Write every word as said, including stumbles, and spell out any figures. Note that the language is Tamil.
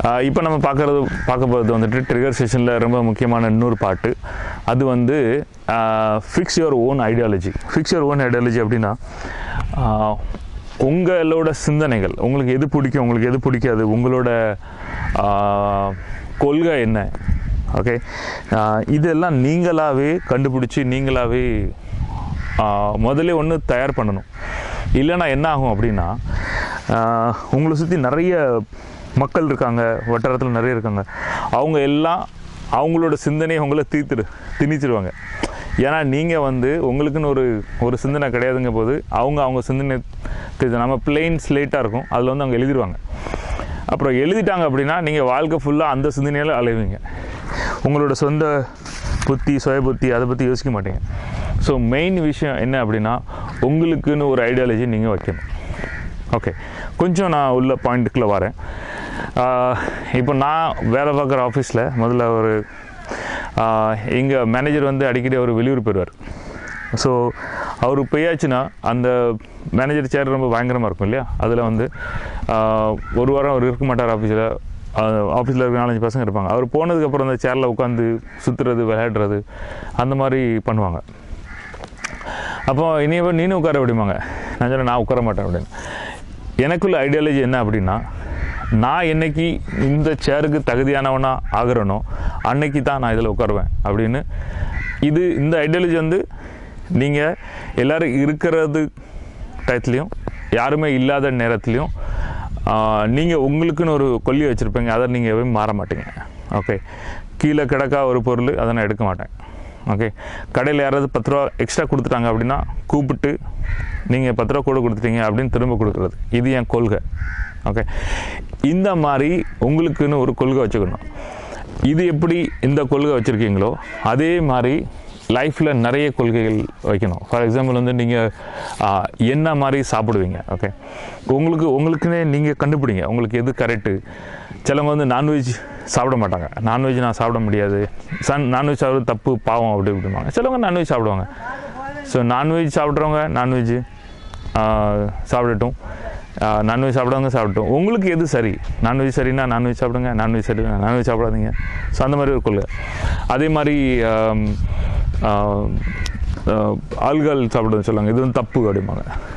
இப்போ நம்ம பார்க்குறது பார்க்க போகிறது வந்துட்டு ட்ரிகர் செஷனில் ரொம்ப முக்கியமான இன்னொரு பாட்டு. அது வந்து fix your own ideology. Fix your own ideology அப்படின்னா உங்களோட சிந்தனைகள், உங்களுக்கு எது பிடிக்கும், உங்களுக்கு எது பிடிக்காது, உங்களோட கொள்கை என்ன, ஓகே, இதெல்லாம் நீங்களாகவே கண்டுபிடிச்சி நீங்களாகவே முதல்ல ஒன்று தயார் பண்ணணும். இல்லைன்னா என்ன ஆகும் அப்படின்னா, உங்களை சுற்றி நிறைய மக்கள் இருக்காங்க, வட்டாரத்தில் நிறைய இருக்காங்க, அவங்க எல்லாம் அவங்களோட சிந்தனையை உங்களை தீர்த்துடு திணிச்சிடுவாங்க. ஏன்னா நீங்கள் வந்து உங்களுக்குன்னு ஒரு ஒரு சிந்தனை கிடையாதுங்க போது அவங்க அவங்க சிந்தனை தெரிஞ்சு நம்ம பிளெயின் ஸ்லேட்டாக இருக்கும், அதில் வந்து அவங்க எழுதிடுவாங்க. அப்புறம் எழுதிட்டாங்க அப்படின்னா நீங்கள் வாழ்க்கை ஃபுல்லாக அந்த சிந்தனையில் அலைவீங்க. உங்களோட சொந்த புத்தி, சுய புத்தி, அதை பற்றி யோசிக்க மாட்டீங்க. ஸோ மெயின் விஷயம் என்ன அப்படின்னா, உங்களுக்குன்னு ஒரு ஐடியாலஜி நீங்கள் வைக்கணும். ஓகே, கொஞ்சம் நான் உள்ள பாயிண்ட்டுக்குள்ளே வரேன். இப்போ நான் வேலை பார்க்குற ஆஃபீஸில் முதல்ல ஒரு எங்கள் மேனேஜர் வந்து அடிக்கடி அவர் வெளியூர் போயிடுவார். ஸோ அவர் போயாச்சுன்னா அந்த மேனேஜர் சேர் ரொம்ப பயங்கரமாக இருக்கும் இல்லையா, அதில் வந்து ஒரு வாரம் அவர் இருக்க மாட்டார் ஆஃபீஸில். ஆஃபீஸில் இருக்க நாலஞ்சு பசங்க இருப்பாங்க. அவர் போனதுக்கப்புறம் அந்த சேரில் உட்காந்து சுற்றுறது, விளையாடுறது, அந்த மாதிரி பண்ணுவாங்க. அப்போ இனியே நீனும் உட்கார விடுவாங்க. நான் சொன்னேன் நான் உட்கார மாட்டேன் அப்படின்னு. எனக்குள்ள ஐடியாலஜி என்ன அப்படின்னா, நான் என்னைக்கு இந்த சேருக்கு தகுதியானவனாக ஆகிறனோ அன்னைக்கு தான் நான் இதில் உட்காருவேன் அப்படின்னு. இது இந்த ஐடியாலஜி வந்து நீங்கள் எல்லோரும் இருக்கிறது டயத்துலேயும் யாருமே இல்லாத நேரத்துலையும் நீங்கள் உங்களுக்குன்னு ஒரு கொல்லி வச்சுருப்பீங்க, அதை நீங்கள் எதுவும் மாற மாட்டீங்க. ஓகே, கீழே கிடக்கா ஒரு பொருள் அதை நான் எடுக்க மாட்டேன். ஓகே, கடையில் யாராவது பத்து ரூபா எக்ஸ்ட்ரா கொடுத்துட்டாங்க அப்படின்னா கூப்பிட்டு நீங்கள் பத்து ரூபா கூட கொடுத்துட்டீங்க அப்படின்னு திரும்ப கொடுக்குறது, இது என் கொள்கை. ஓகே, இந்த மாதிரி உங்களுக்குன்னு ஒரு கொள்கை வச்சுக்கணும். இது எப்படி இந்த கொள்கை வச்சுருக்கீங்களோ அதே மாதிரி லைஃப்பில் நிறைய கொள்கைகள் வைக்கணும். ஃபார் எக்ஸாம்பிள் வந்து நீங்கள் என்ன மாதிரி சாப்பிடுவீங்க. ஓகே, உங்களுக்கு உங்களுக்குன்னே நீங்கள் கண்டுபிடிங்க உங்களுக்கு எது கரெக்டு. சிலவங்க வந்து நான்வெஜ் சாப்பிட மாட்டாங்க. நான்வெஜ் நான் சாப்பிட முடியாது, சன் நான்வெஜ் சாப்பிட்றது தப்பு, பாவம் அப்படி இப்படிம்பாங்க. சிலவங்க நான்வெஜ் சாப்பிடுவாங்க. ஸோ நான்வெஜ் சாப்பிட்றவங்க நான்வெஜ் சாப்பிடட்டும், நான்வெஜ் சாப்பிடுவாங்க சாப்பிட்டோம். உங்களுக்கு எது சரி, நான்வெஜ் சரின்னா நான்வெஜ் சாப்பிடுங்க, நான்வெஜ் சரி நான்வெஜ் சாப்பிடாதீங்க. ஸோ அந்த மாதிரி ஒரு கொள்கை. அதே மாதிரி ஆள்கள் சாப்பிடுன்னு சொல்லுவாங்க, இது வந்து தப்பு அப்படிம்பாங்க.